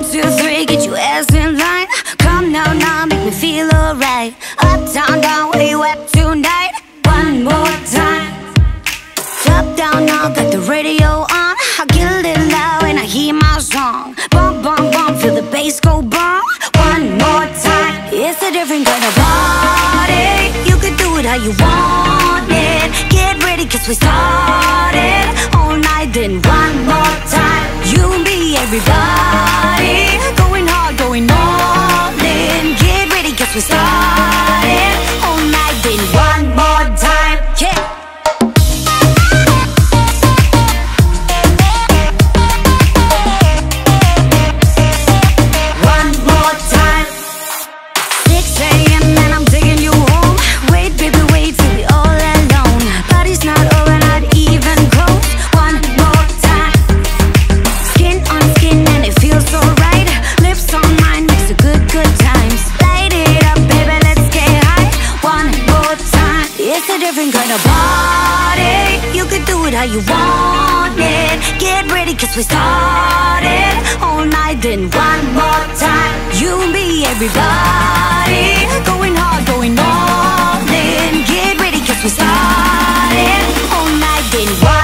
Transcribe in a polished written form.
2, 3, get your ass in line. Come now, now, make me feel alright. Up, down, down, where you at tonight? One more time. Top down, now, got the radio on. I get a little loud when I hear my song. Bum, bum, bum, feel the bass go bum. One more time. It's a different kind of party. You can do it how you want it. Get ready, cause we started all night, then one more time. You and me, everybody, going hard, going all in. Get ready, cause we started all night, then one more time. Yeah. Different kind of party. You can do it how you want it. Get ready, cause we started all night, then one more time. You and me, everybody, going hard, going all in. Get ready, cause we started all night, then one